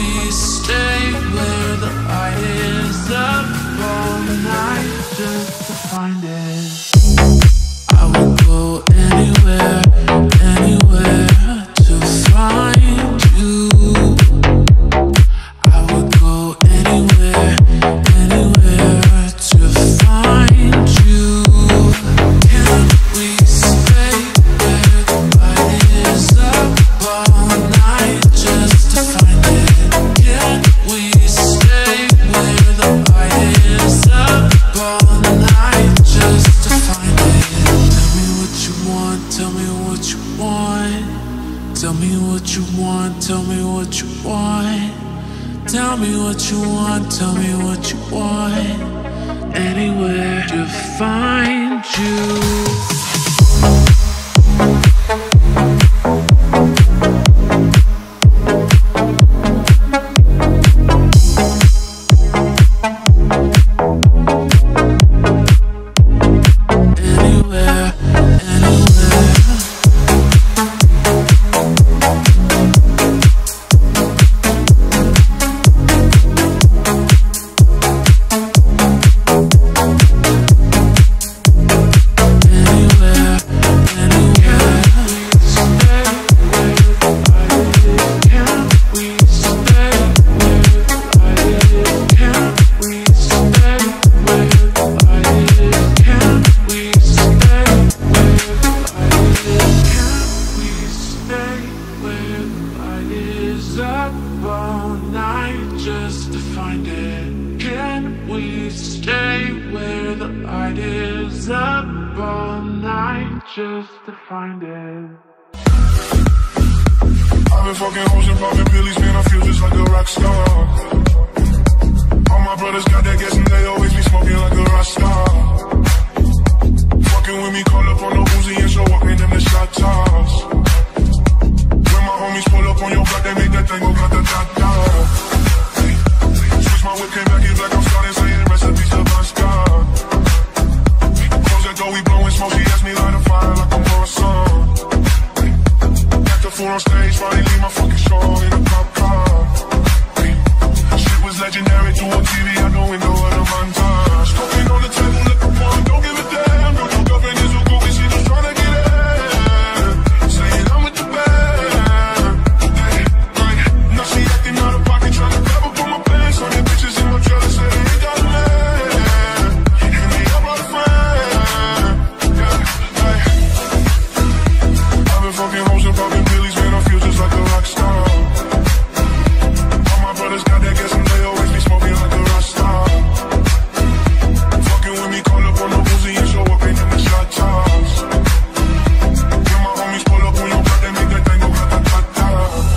we stay where the light is up all night just to find it? I would go anywhere, anywhere to find you. I would go anywhere, anywhere to find you. Can we stay where the light is up all night just to find it? Can we stay where the light is up all night just to find it? Tell me what you want, tell me what you want. Tell me what you want, tell me what you want. Tell me what you want, tell me what you want. Anywhere to find you. Just to find it. I've been fucking hoes and popping pillies, man, I feel just like a rock star. All my brothers got that gas and they always be smoking like a rock star. Fucking with me, call up on the Uzi and show up, man, them the shot toss. When my homies pull up on your block, they make that thing go grata-ta-ta. Switch my whip, came back in black, I'm starting saying recipes to Bon Scott. Close that door, we blowing smoke, she asked me light a fire like I'm for a song. Act the fool on stage, finally leave my fucking show in a cop car. Shit was legendary, to on TV, out the window of the montage. Smoking on the table, look up one, don't give a damn. Don't you up in this who goofy, she just tryna get in. Saying I'm with the band. Hey, now she acting out of pocket, tryna grab up on my pants. On the bitches in my trailer, say they ain't got a man. And they all brought a friend. I've been fucking hoes and popping pillies, man, I feel just like a rock star. All my brothers got that gas and they always be smoking like a rock star. Fucking with me, call up on the Uzi and show up, ain't in the shot toss. When my homies pull up on your block, they make that thing go grata-ta-ta.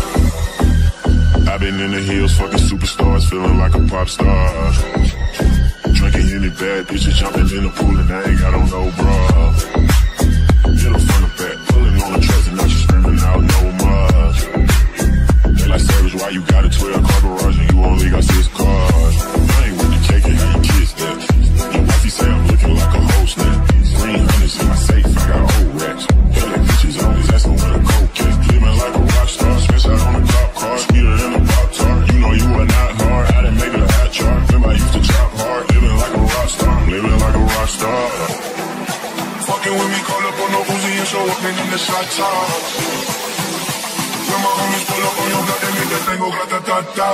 I've been in the hills, fucking superstars, feeling like a pop star. Drinking any bad bitches, jumping in the pool and I ain't got on no bra. Hit her front and back, pulling on the tracks and now she screaming out no much. They like Savage, why you got a 12-car garage and you only got 6 cars? I ain't with the cake and how you kiss that. Your wifey say I'm looking like a host now. Green hundreds in my safe, I got old racks. Hell, that bitches on his ass, I'm with a coke cat. Living like a rock star, spence out on a cop car. Sweeter than a Pop-Tart, you know you are not hard. I didn't make it a hot chart, remember I used to drop hard. Living like a rock star, I'm living like a rock star. Fucking with me, call up on the Uzi and show up, man, in the shot toss. When my homies pull up on your block, they make that thing go grata-ta-ta.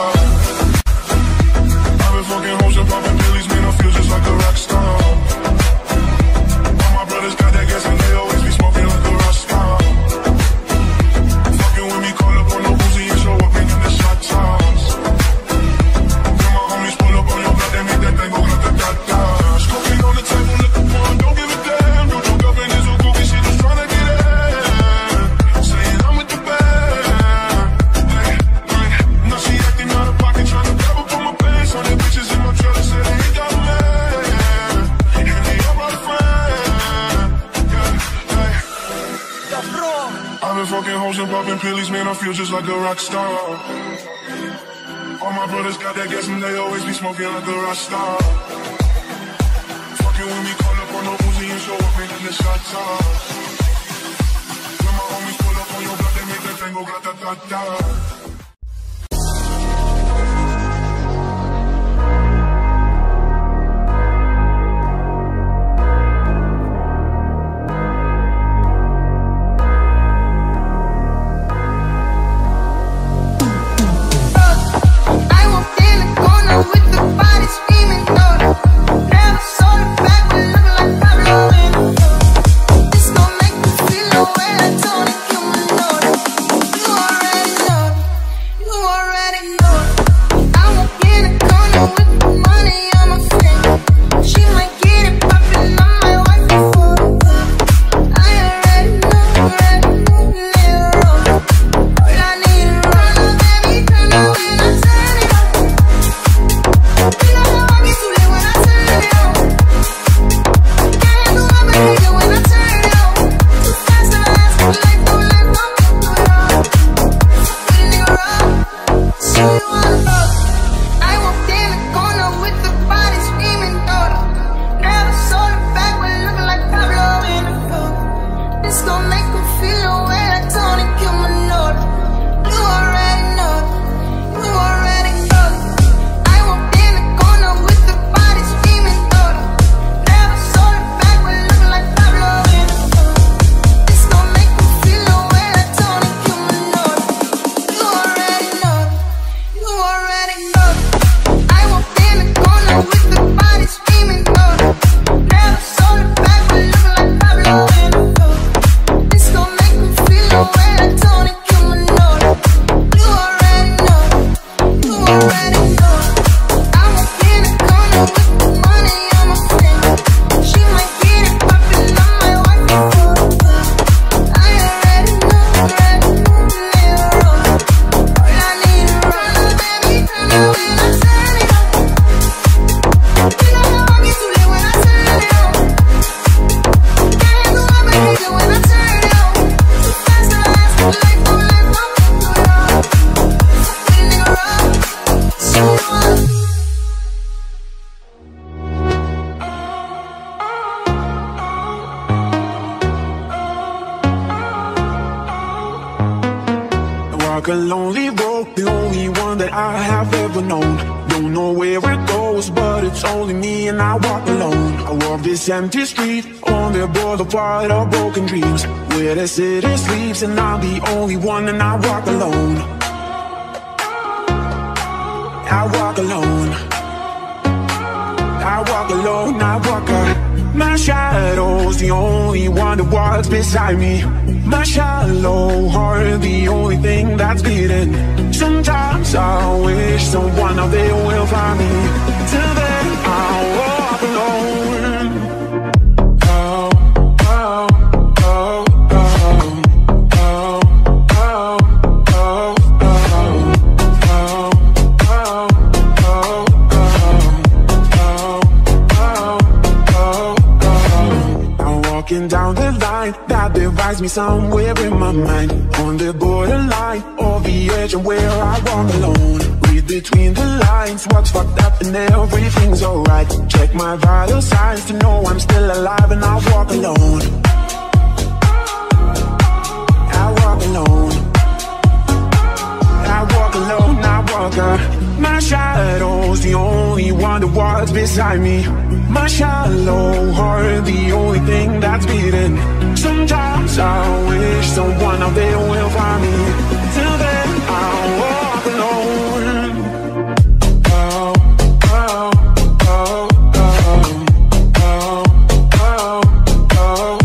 I've been fucking hoes and popping pillies, man, I feel just like a rock star. All my brothers got that gas and they always be smoking like a rock star. Fucking with me, call up on the Uzi and show up, man, in the shot toss. When my homies pull up on your block, they make that thing go grata-ta-ta. Smoking on the table, look up one, don't give a damn. Don't you up in this who goofy, she just tryna get in. Saying I'm with the band. Now she acting out of pocket, tryna grab up on my pants. On the bitches in my trailer, say they ain't got a man. And they all brought a friend. I've been fucking hoes and popping pillies, man, I feel just like a rock star. All my brothers got that gas and they always be smoking like a rock star. Fucking with me, call up on the Uzi and show up, man, in the shot toss. When my homies pull up on your block, they make that thing go grata-ta-ta. Walk a lonely road, the only one that I have ever known. Don't know where it goes, but it's only me and I walk alone. I walk this empty street on the boulevard of broken dreams, where the city sleeps and I'm the only one and I walk alone. I walk alone. I walk alone, I walk my shadow's the only one that walks beside me. My shallow heart, the only thing that's beating. Sometimes I wish someone out there will find me. Till then I'll walk alone. Oh, oh, oh, oh, oh, oh, oh, walking down the line that divides me somewhere in my mind, on the borderline of the edge and where I walk alone. Read between the lines, what's fucked up and everything's alright. Check my vital signs to know I'm still alive and I walk alone. I walk alone. I walk alone, I walk my shadow's the only one that walks beside me. My shallow heart, the only thing that's beating. Sometimes I wish someone out there will find me. Till then I'll walk alone. Oh, oh, oh, oh, oh, oh, oh,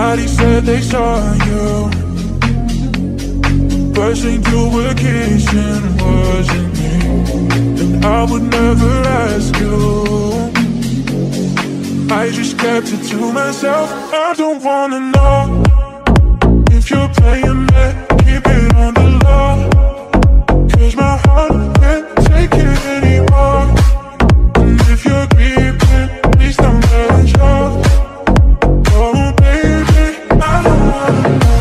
Somebody said they saw you. Person you were kissing wasn't me, and I would never ask you. I just kept it to myself. I don't wanna know if you're playing me, keep it on the low. 'Cause my heart can't take it anymore. And if you're creeping, please don't let it show. Oh baby, I don't wanna know.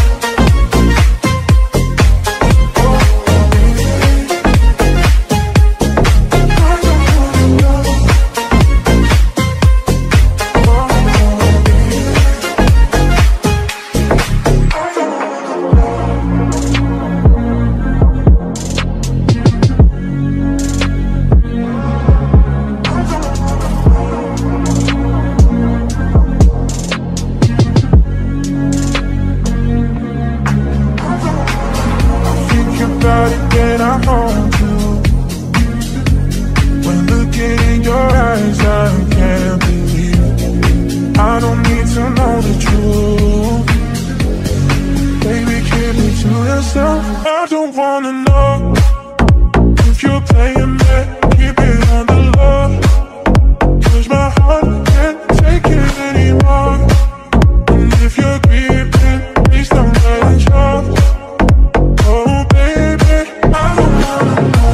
I don't wanna know if you're playing me, keep it on the low. 'Cause my heart can't take it anymore. And if you're creeping, please don't let it show. Oh baby, I don't wanna know.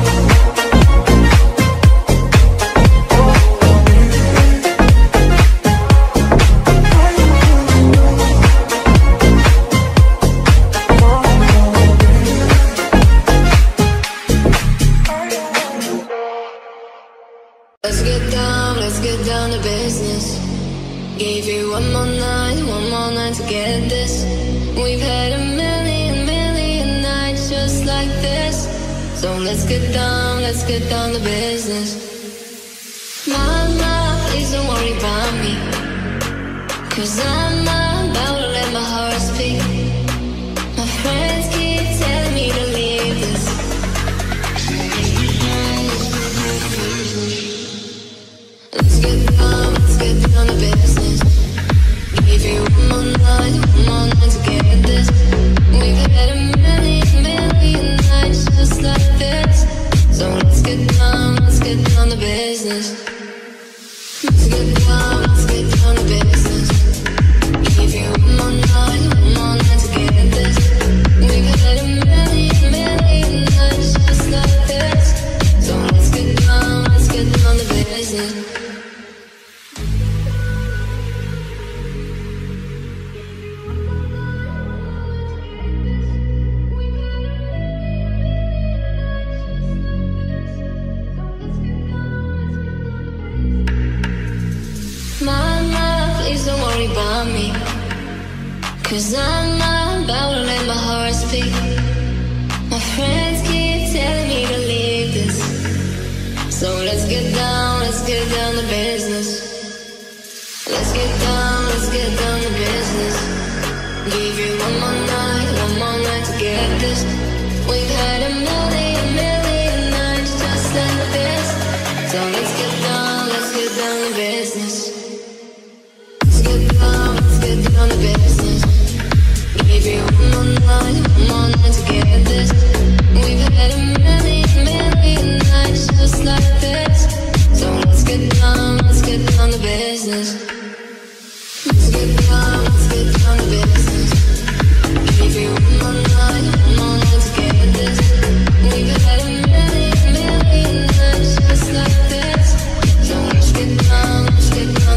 Let's get down to business. Gave you one more night to get this. We've had a million nights just like this. So let's get down to business. Mama, please don't worry about me, 'cause I'm about to let my heart speak. My friends keep telling me to leave this. Let's get down to business. Give you one more night to get this. We've had a million nights just like this. So let's get down to business. Let's get down to business. Give you one more night to get this. We've had a million nights just like this. So let's get down to business. Mama, please don't worry about me, 'cause I'm about to let my heart speak. My friends keep telling me to leave this. So let's get down to business. Let's get down to business. Give you one more night to get this. We've had a million nights just like this. So let's get down to business. Let's get down to business. Give you one more night to get this. We've had a million nights just like this. So let's get down to business. Let's get down to business. Give you one more night to get this. We've had a million nights just like this. So let's get down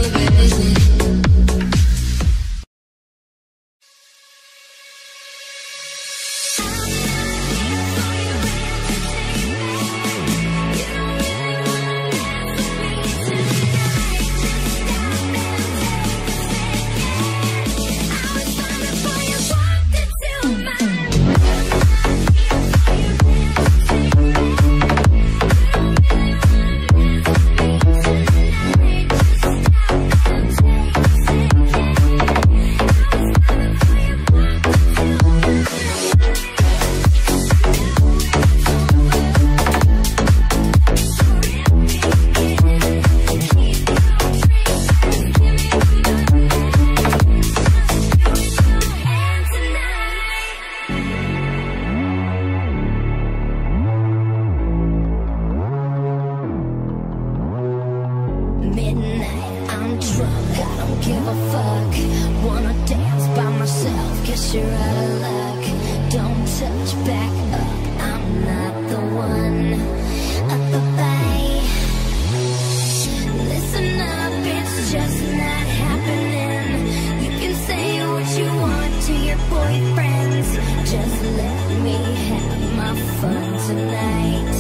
guess you're out of luck. Don't touch back up, I'm not the one. Bye. Listen up, it's just not happening. You can say what you want to your boyfriends. Just let me have my fun tonight.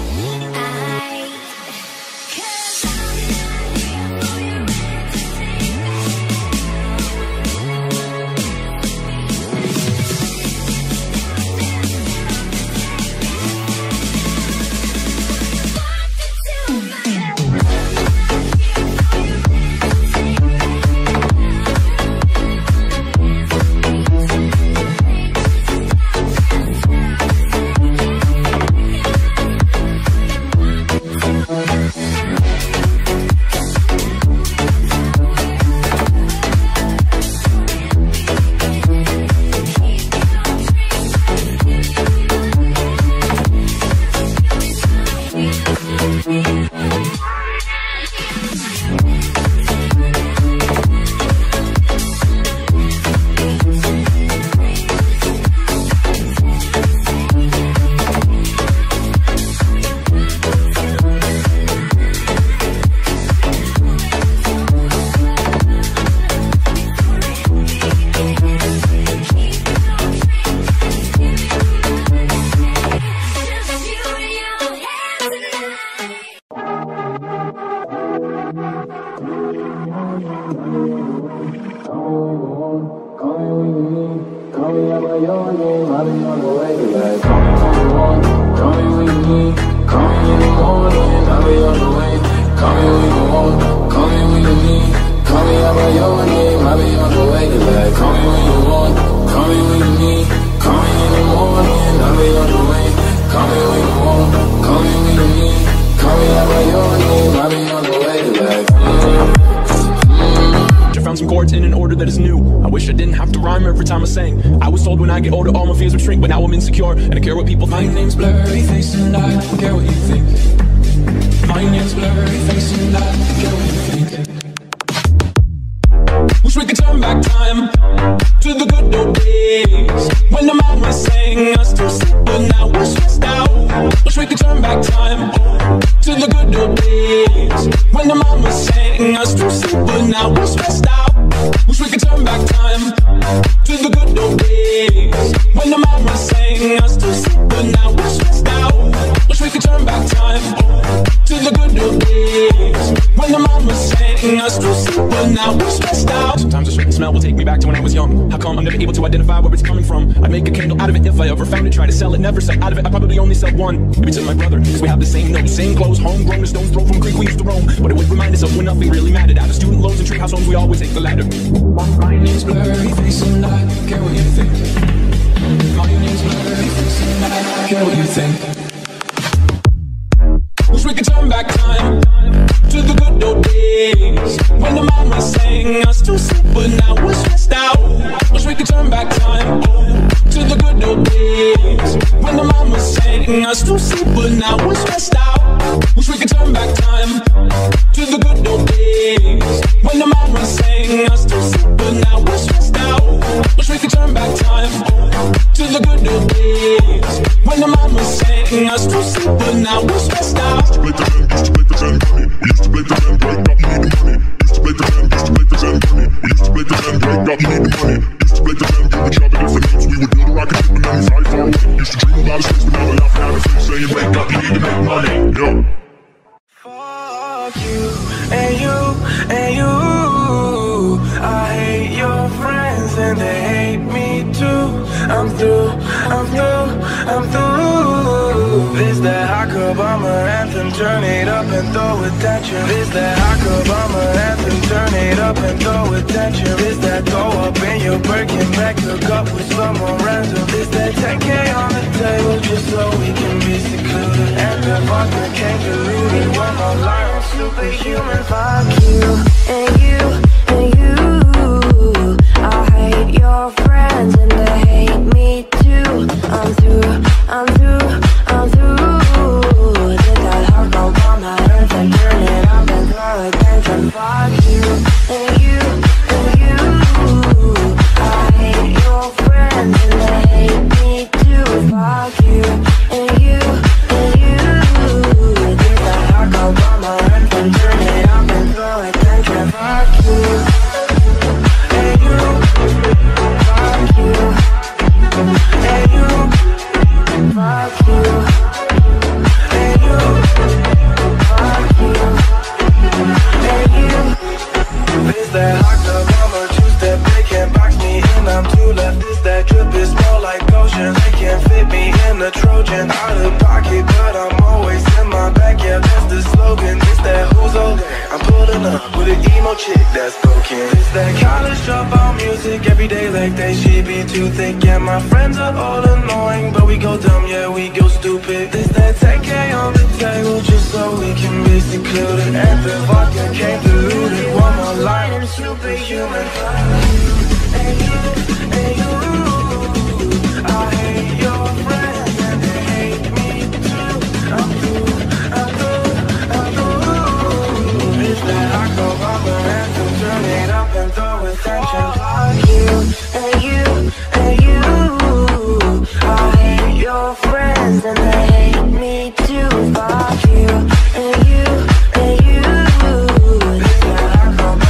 Some chords in an order that is new. I wish I didn't have to rhyme every time I sang. I was told when I get older all my fears would shrink, but now I'm insecure and I care what people think. My name's Blurry Face and I don't care what you think. My name's Blurry Face and I don't care what you think. Wish we could turn back time to the good old days when the mama sang us to sleep, but now we're stressed out. Wish we could turn back time to the good old days when the mama sang us to sleep, but now we're stressed out. Wish we could turn back time to the good old days when the mama sang us to sleep, but now we're stressed out. Wish we could turn back time to the good old days when the mama sang us to sleep, but now we're stressed out. Sometimes a certain smell will take me back to when I was young. How come I'm never able to identify where it's coming from? I'd make a candle out of it if I ever found it. Try to sell it, never sell out of it. I probably only sell one, maybe to my brother, cause we have the same nose, same clothes, homegrown, a stone's throw from creek we used to roam. But it would remind us of when nothing really mattered. Out of student loans and treehouse homes, we always take the ladder. My name's Blurry Face and I don't care what you think. My name's Blurry Face and I don't care what you think. Wish we could turn back time to the good old days when the mama sang us to sleep, but now we're stressed out. Wish we could turn back time to the good old days when the mama sang us to sleep, but now we're stressed out. Wish we could turn back time to the good old days when the mama sang us to sleep, but now we're stressed out. Wish we could turn back time to the good old days when the mama sang us to sleep, but now we're stressed out. Used to play the Zen bunny. We used to play the Zen break up, you need the money. Used to play the Zen bunny. We used to play the Zen break up, you need the money. Used to play the Zen, give each other different names. We would build a rocket ship and then fly far away. Used to dream about a space, but now we're laughing at it, saying wake up, you need to make money. Yo. Fuck you and you and you. I hate your friends and they hate me too. I'm through, I'm through, I'm through. This that hot Obama anthem, turn it up and throw attention. This that hot Obama anthem, turn it up and throw attention. This that go up in your Birkin back, hook up with someone random. This that 10K on the table just so we can be secluded. And the vodka can't dilute it when my life superhuman. Fuck you and you and you. I hate your friends and they hate me too. I'm through, I'm through, I'm through. Did that hard Obama anthem, turn it up and throw attention. Fuck old chick that's broken. It's that college dropout music, every day like they should be too thick. Yeah, my friends are all annoying, but we go dumb, yeah, we go stupid. It's that 10K on the table just so we can be secluded. And the vodka came diluted. One more line, I'm superhuman. And you, I hate your friends and they hate me too. I'm through. It's that I go bumper and to turn it up and throw attention. I hate your friends and they hate me too. Fuck you and you. It's that I go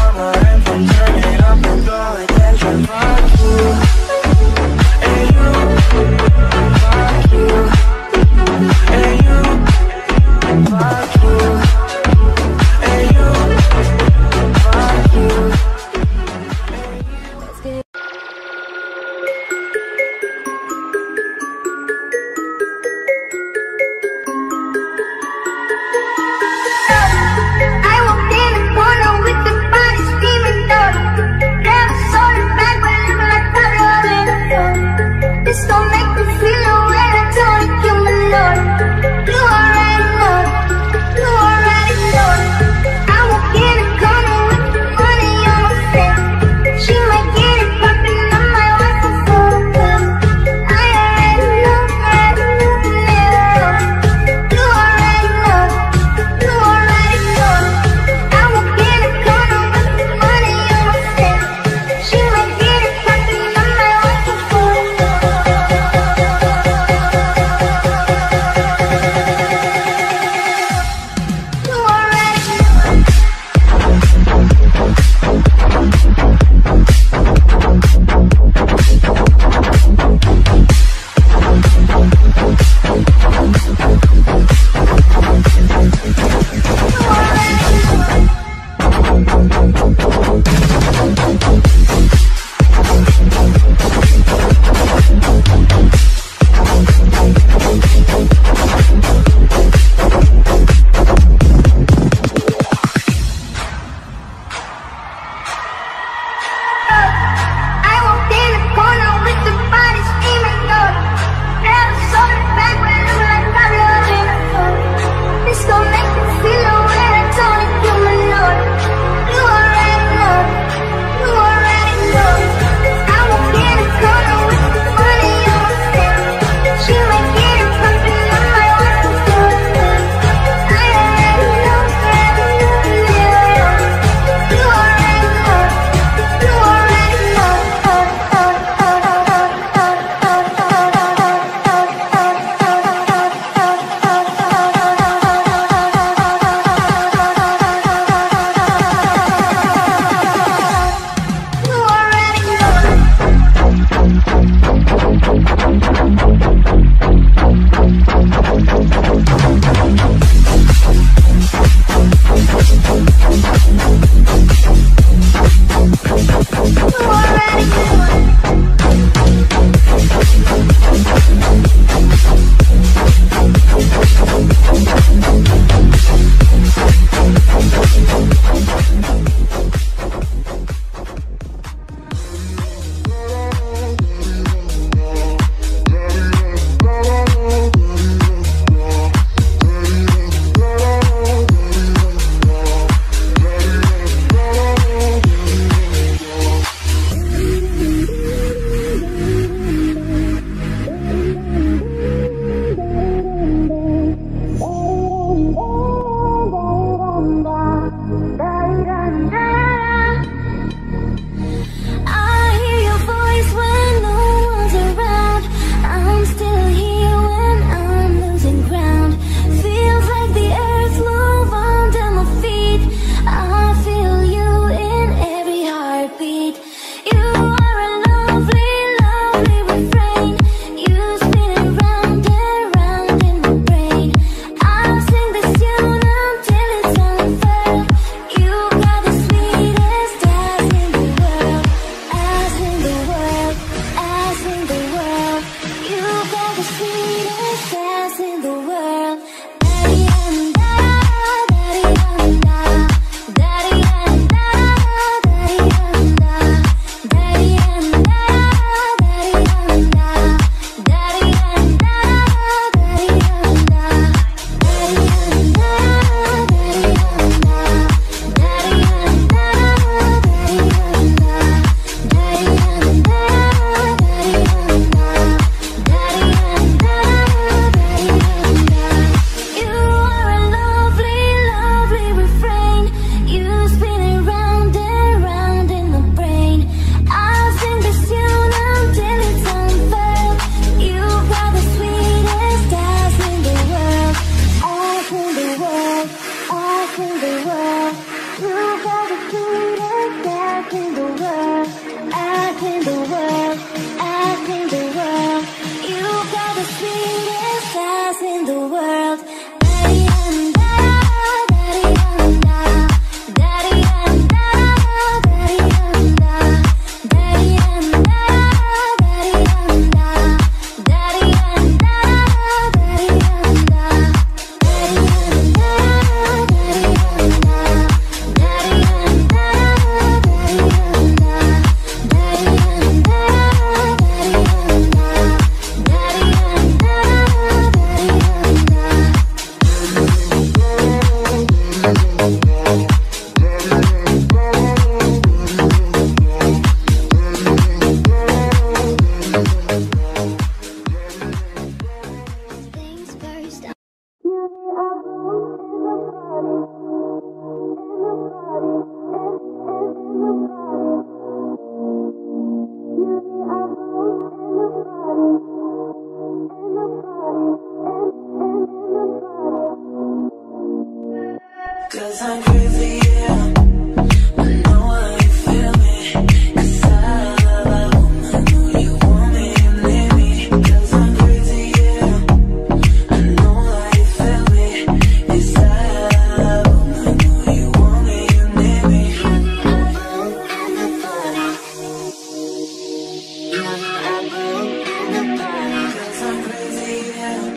Cause I'm crazy, yeah. I know how you feel me. Cause I know you want me and need me. Cause I'm crazy, yeah. I know how you feel me. Cause I know you want me and need me. Cause I'm crazy, yeah.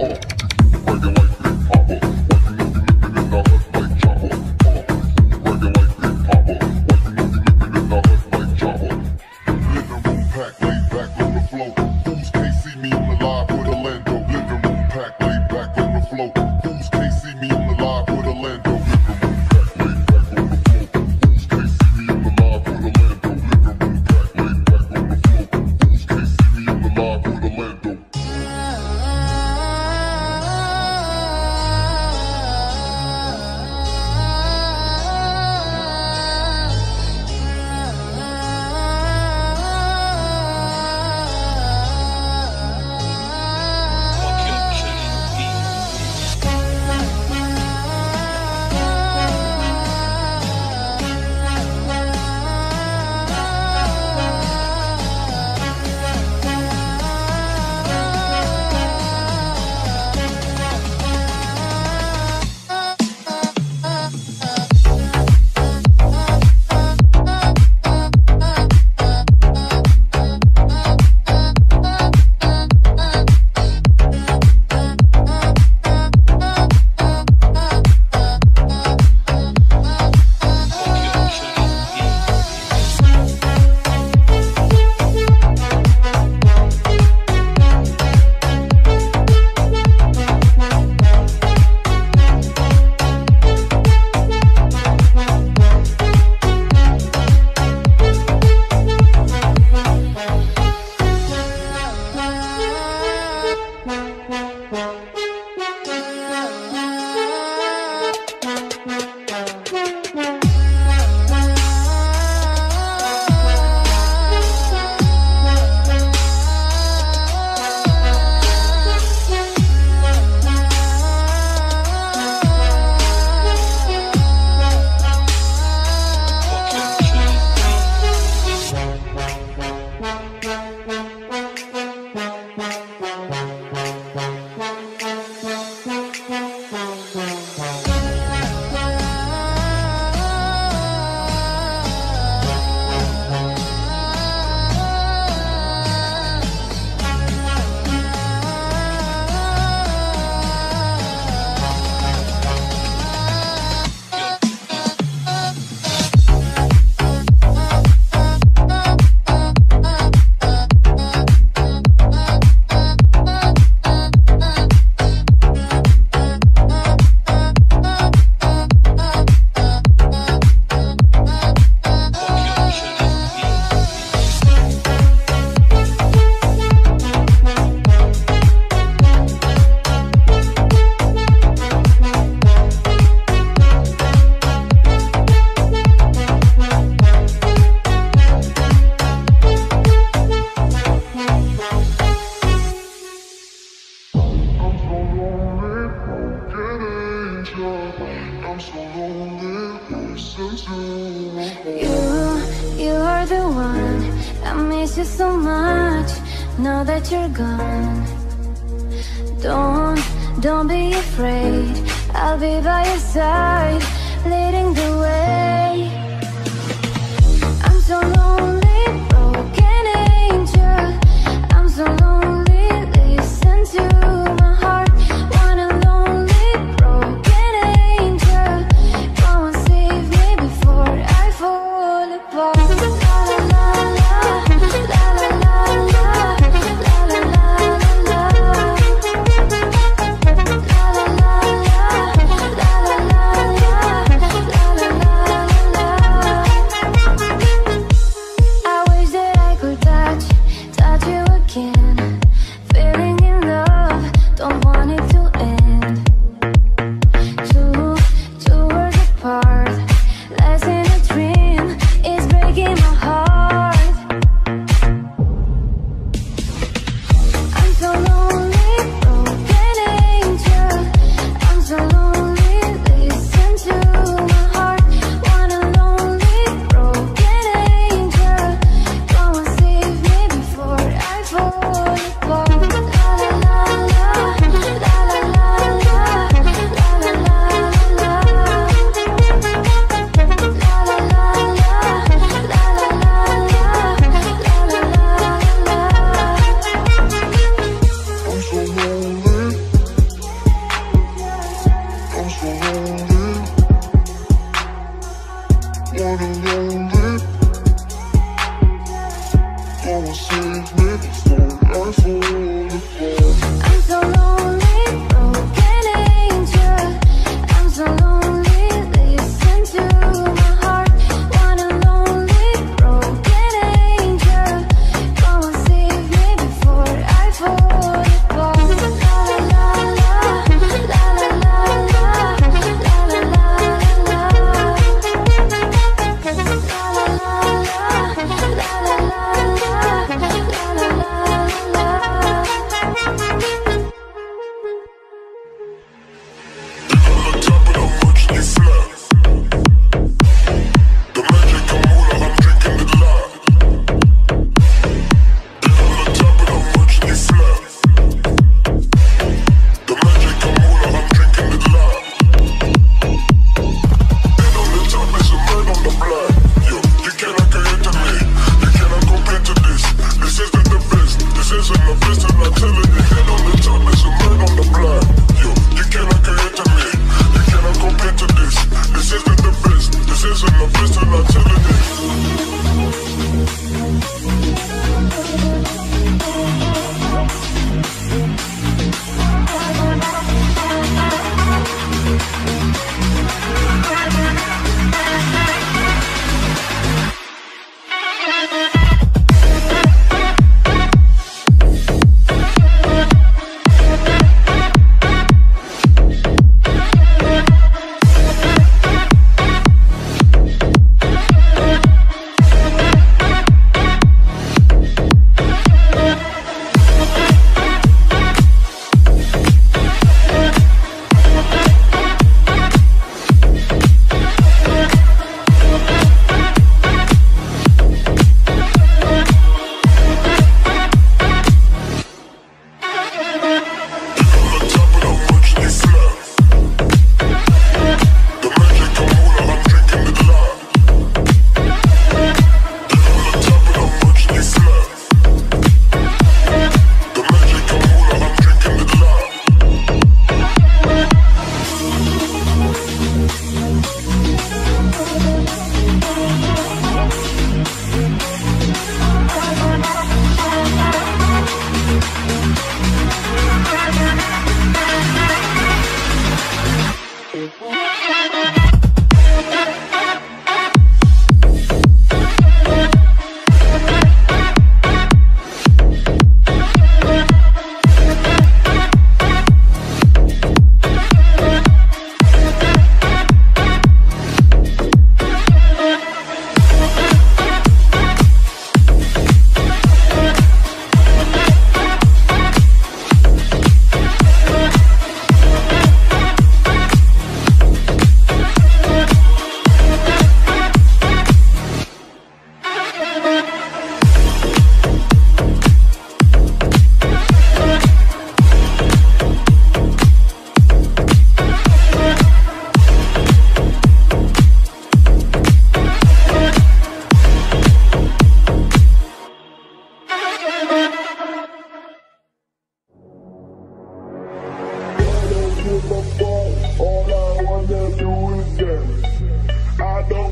Working You are the one. I miss you so much now that you're gone. Don't be afraid. I'll be by your side, leading the way. I'm so lonely, broken angel. I'm so lonely, listen to my heart. Want a lonely, broken angel. Come and save me before I fall apart. La la la la, la la la la, la la la la. I wish that I could touch you again. Feeling in love, don't want it to end. Two worlds apart, less in a dream, is breaking my heart. I'm so lonely, broken angel. I'm so lonely, listen to my heart. Want a lonely, broken angel. Come and save me before I fall apart. La la la la, la la la la, la la la la. La la la la, la la la la, la la la la. I'm so lonely. I'm so lonely. Want a lonely. Come and save me before I fall apart. I'm so lonely, broken angel. I'm so lonely, listen to my heart. Want a lonely, broken angel. Come and save me before I fall apart. La la la la, la la la la, la la la la. La la la la, la la la la, la la la la.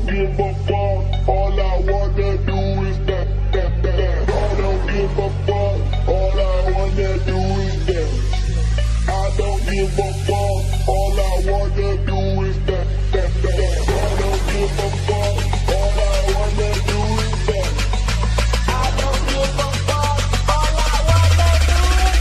give a fuck. All I wanna do is that. I don't give a fuck. All I wanna do is that. I don't give a fuck. All I wanna do is that. I don't give a fuck. All I wanna do is that. I don't give a fuck. All I wanna do is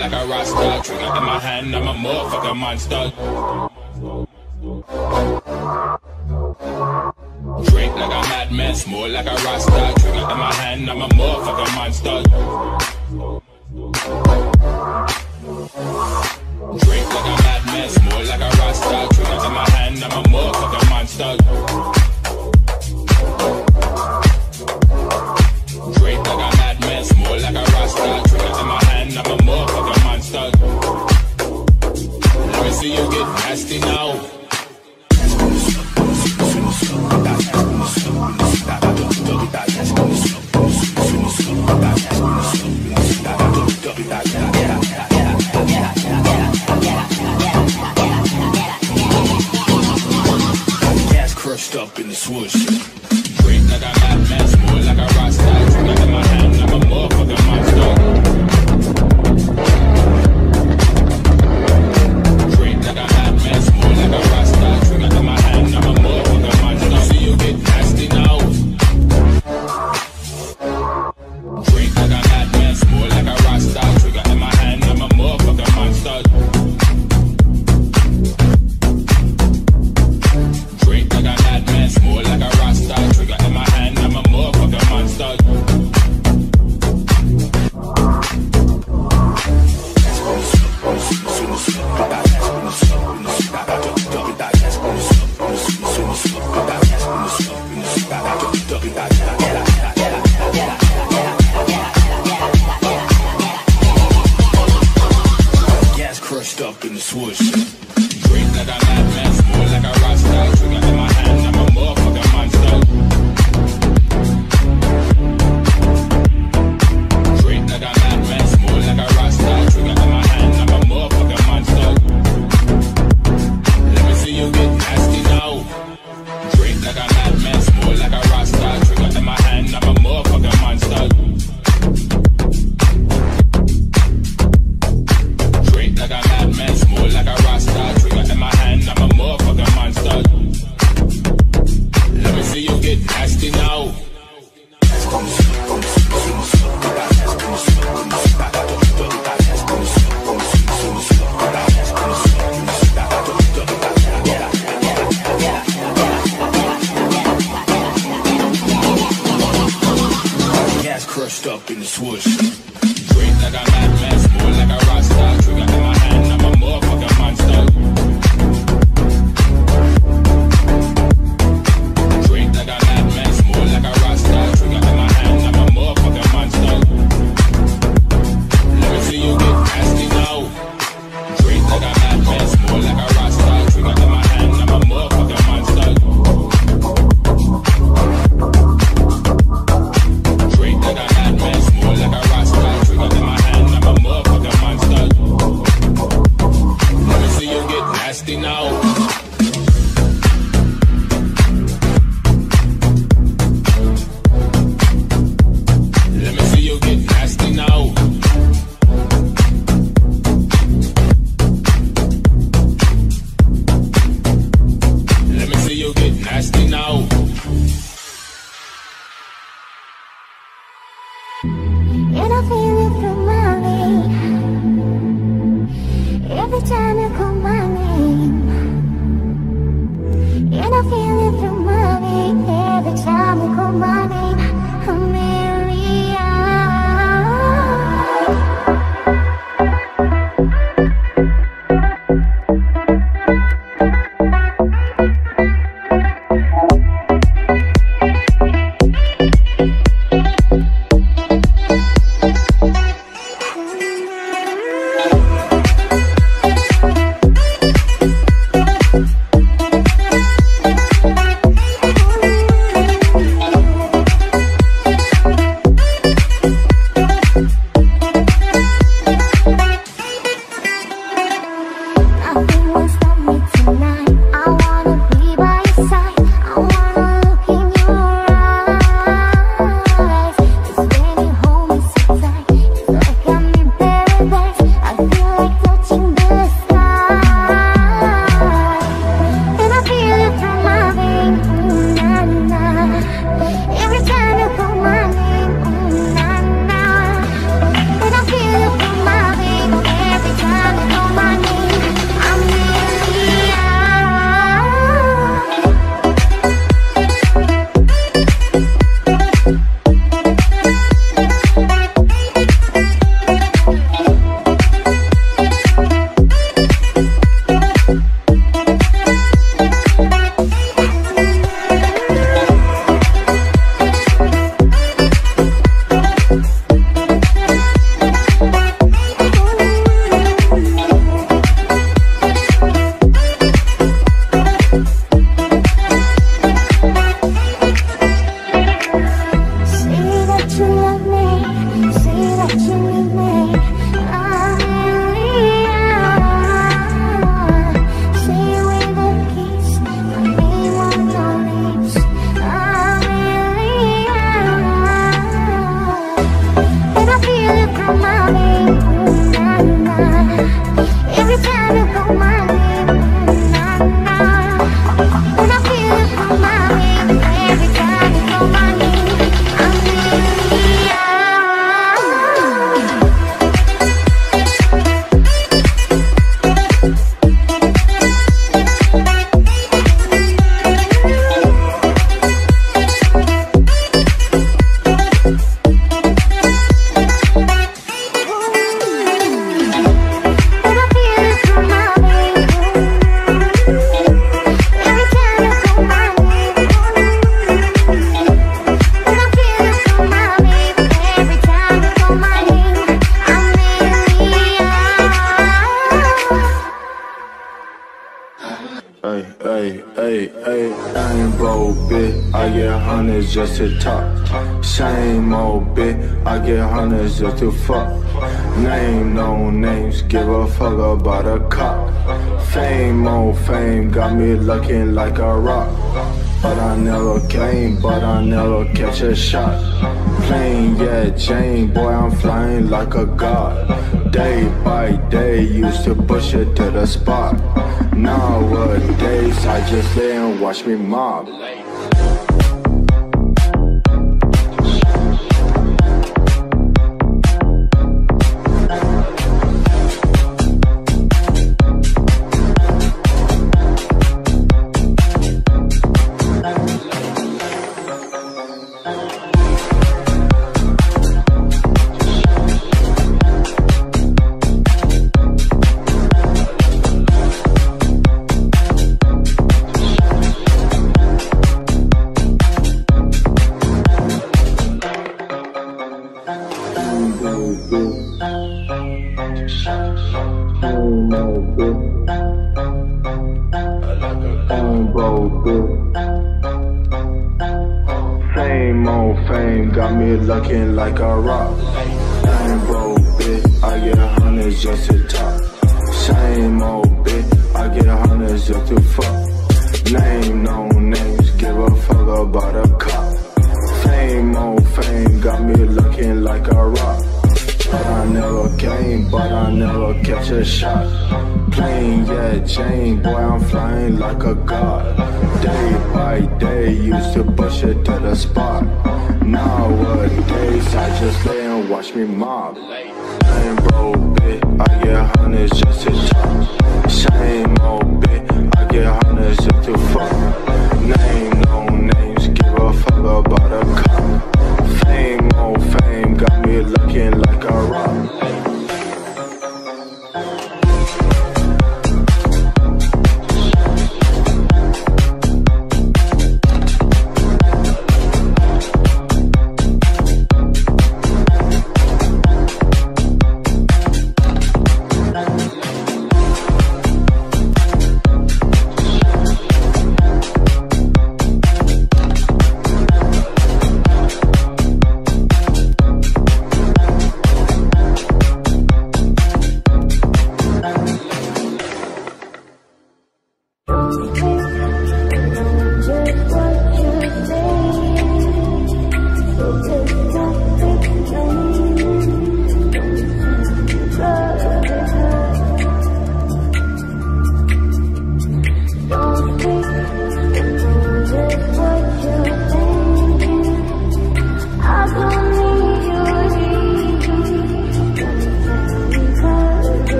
like a Rasta. Trigger in my hand, I'm a motherfucking monster. Drink like a madman, small like a Rasta. Trigger in my hand, I'm a motherfucking monster. Drink like a madman, small like a Rasta. Trigger in my hand, I'm a motherfucking monster. Drink like a madman, small like a Rasta. Trigger in my hand, I'm a motherfucking monster. Let me see you get nasty now. Gas crushed up in the swoosh. Drink like a madman, small like a Rasta. Trigger in my hand, I'm a motherfucking monster. Drink like a madman, small like a Rasta. Trigger in my hand, I'm a motherfucking monster. See you get nasty now. Drink like a madman, small like a Rasta. Trigger in my hand, I'm a motherfucking monster. Drink like a madman, small like a Rasta. Trigger in my hand, I'm a motherfucking monster. Gas crushed up in the swoosh. Drink like a madman, small like a Rasta. Trigger in my hand, I'm a motherfucking monster. Drink like a madman, small like a Rasta. Trigger in my hand, I'm a motherfucking monster. Let me see you get nasty now. Drink like a madman, small like a Rasta. Trigger in my hand, I'm a motherfucking monster. Drink like a madman, small like a Rasta. Trigger in my hand, I'm a motherfucking monster. Let me see you get nasty now. Gas crushed up in the swoosh. Drink like a madman, small like a Rasta. Trigger in my hand, I'm a motherfucking monster. Drink like a madman, small like a Rasta. Trigger in my hand, I'm a motherfucking monster. Let me see you get nasty now. Drink like a madman, small like a Rasta. Trigger in my hand, I'm a motherfucking monster. Drink like a madman, small like a Rasta. Trigger in my hand, I'm a motherfucking monster. Let me see you get nasty now. Let me see you get nasty now. Let me see you get nasty now. And I feel it through my veins every time you call my name. And I feel it through my veins every time you call my name. Amelia. Ayy, I ain't broke, bitch. I get hundreds just to talk. Same old bitch. I get hundreds just to fuck. Name no names, give a fuck about a cop. Fame on fame, got me looking like a rock. But I never came, but I never catch a shot. Plain, yeah, Jane, boy, I'm flying like a god. Day by day, used to push it to the spot. Nowadays, I just lay and watch me mob. Fame on fame, got me looking like a rock. I ain't broke, bitch, I get hundreds just to talk. Same old bitch, I get hundreds just to fuck. Name no names, give a fuck about a cop. Fame on fame, got me looking like a rock. But I never came, but I never catch a shot. Plain, yeah, Jane, boy, I'm flying like a god. Day by day, used to push it to the spot. Nowadays, I just lay and watch me mob. I ain't broke, bitch, I get hundreds just to talk. Same old bitch, I get hundreds just to fuck. Name no names, give a fuck about a cop. Fame on fame, got me looking like a rock.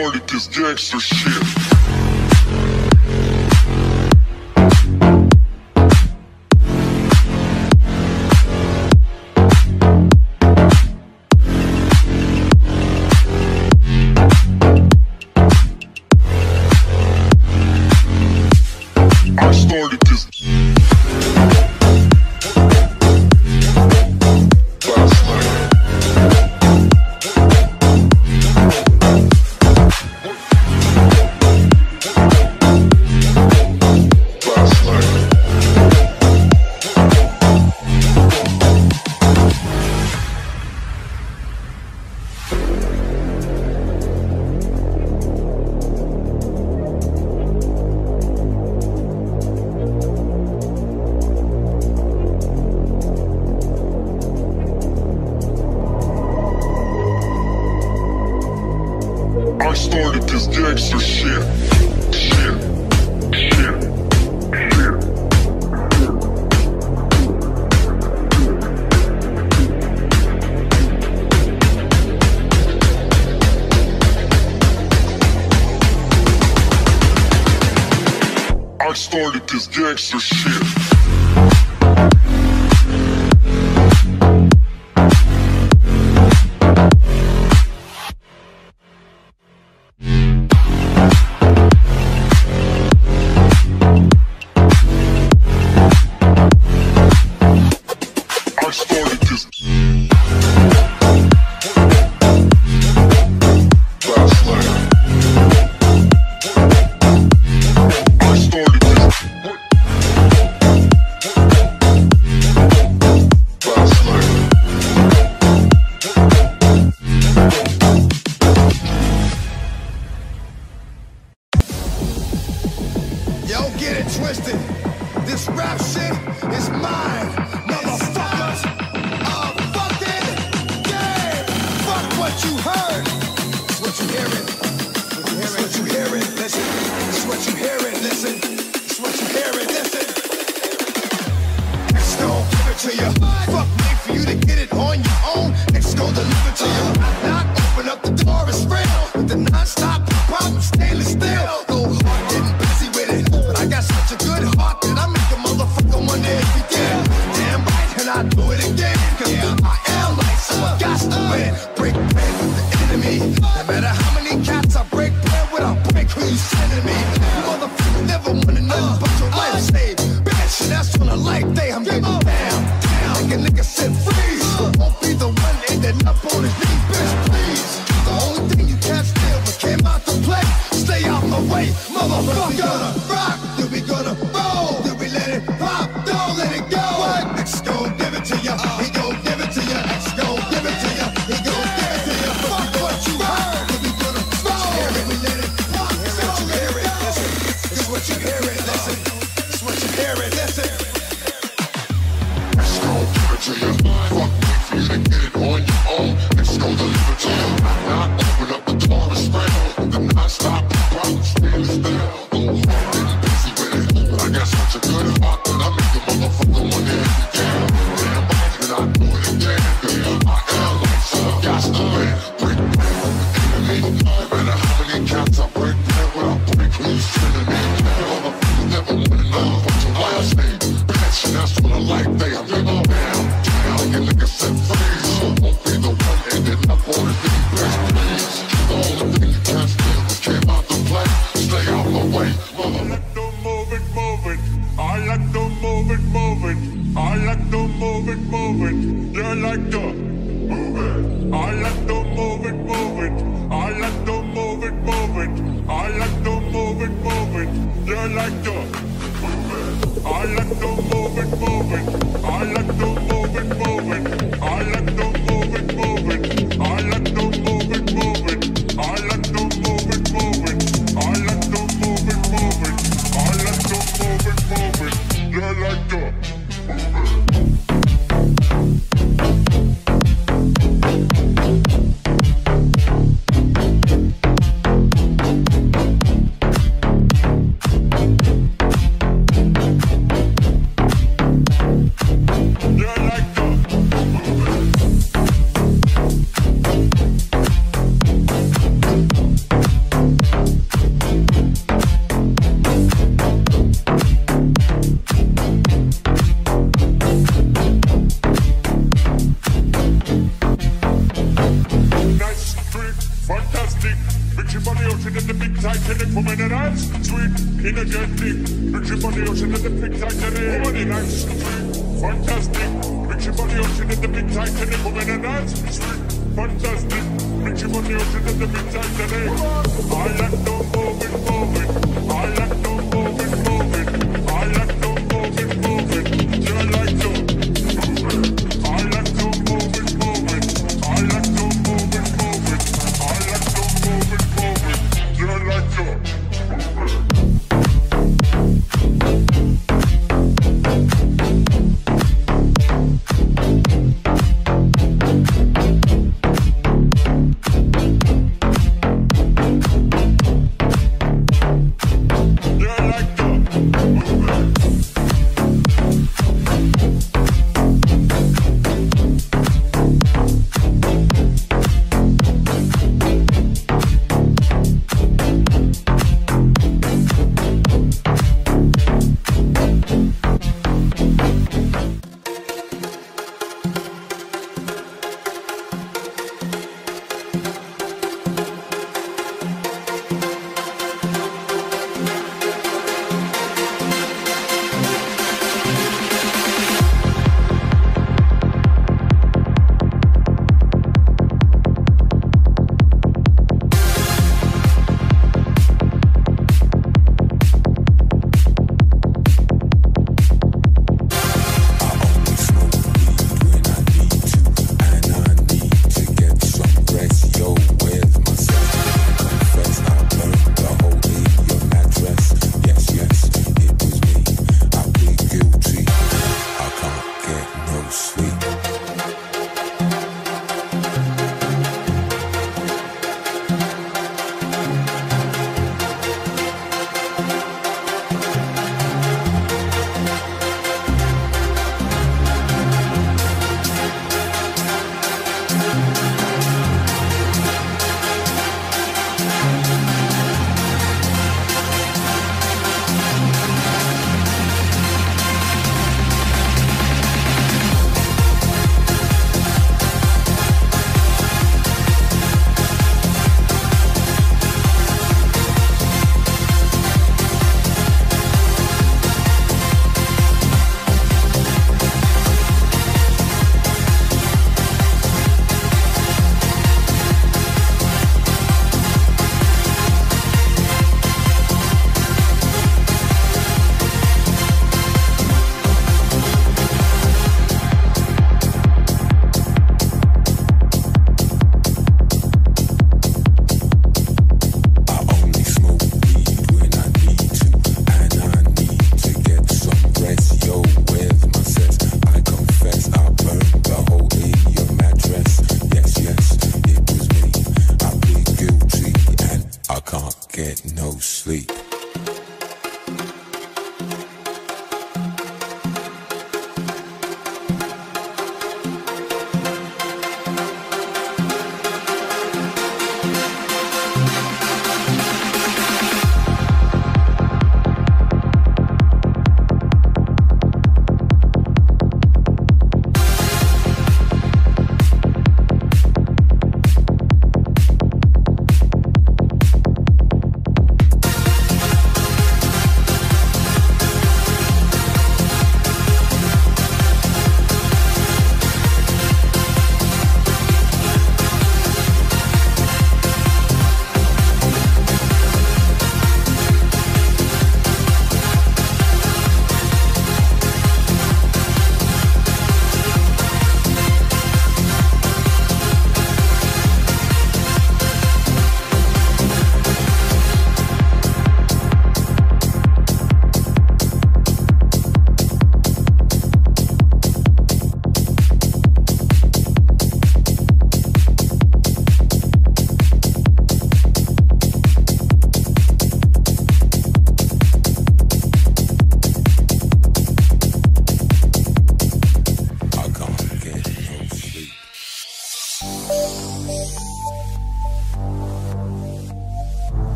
started this gangster shit. I started this last night. Last night. I started this gangster shit. Shit. Shit. Shit. I started this gangster shit. I started this last night. I started this last night. Yo, get it twisted. This rap shit is mine, motherfuckers. A fucking game. fantastic. Big ship on the ocean and the big Titanic woman and that's sweet, energetic. Big ship on the ocean and the big Titanic woman and that's fantastic. Big ship on the ocean and the big Titanic woman and that's sweet, fantastic. Big ship on the ocean and the big Titanic. I like no moving, moving. I like no moving, moving. I like no moving, moving. You like to I like no moving, moving. I like no moving, moving. I like no moving, moving. You like to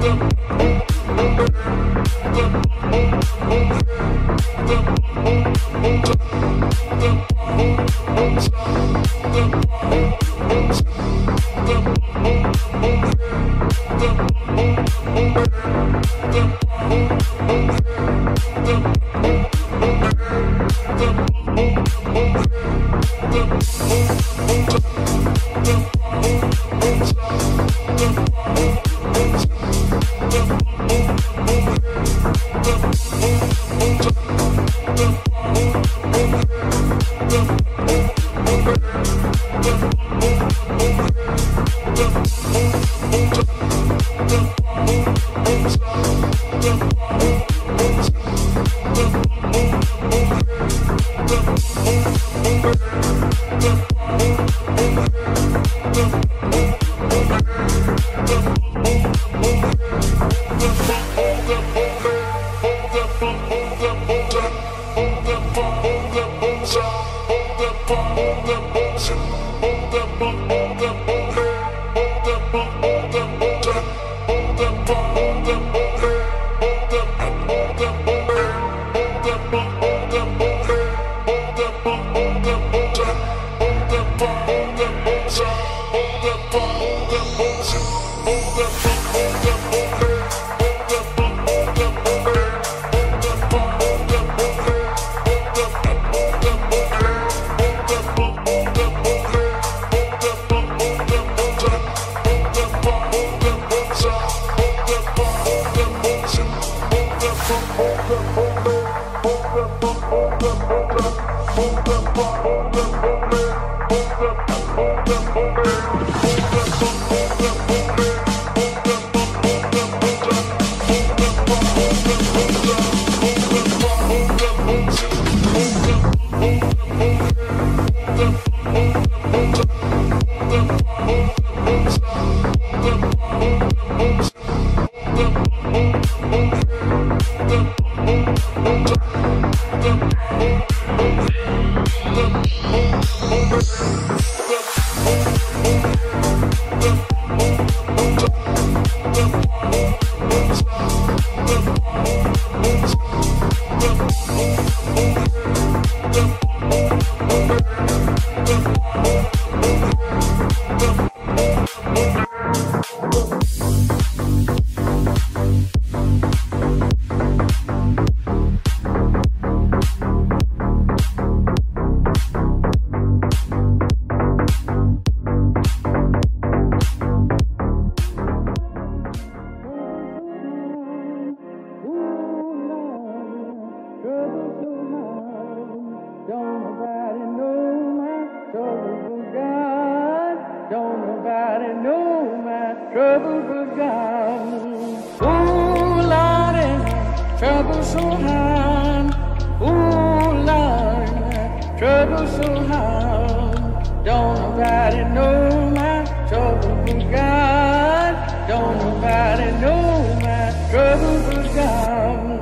Don't nobody know my trouble was gone.